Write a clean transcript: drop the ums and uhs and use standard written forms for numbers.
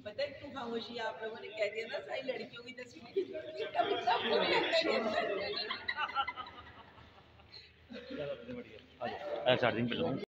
पता है क्यों खामोशी आप लोगों ने कह दिया ना सारी लड़कियों की तस्वीर कभी सबको भी लगता है। चार्जिंग पे लगाऊं।